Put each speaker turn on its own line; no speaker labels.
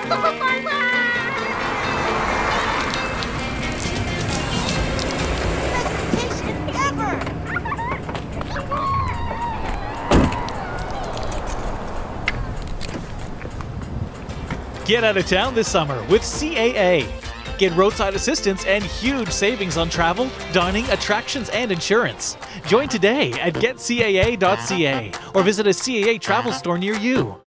Vacation ever!
Get out of town this summer with CAA. Get roadside assistance and huge savings on travel, dining, attractions, and insurance. Join today at getcaa.ca or visit a CAA travel store near you.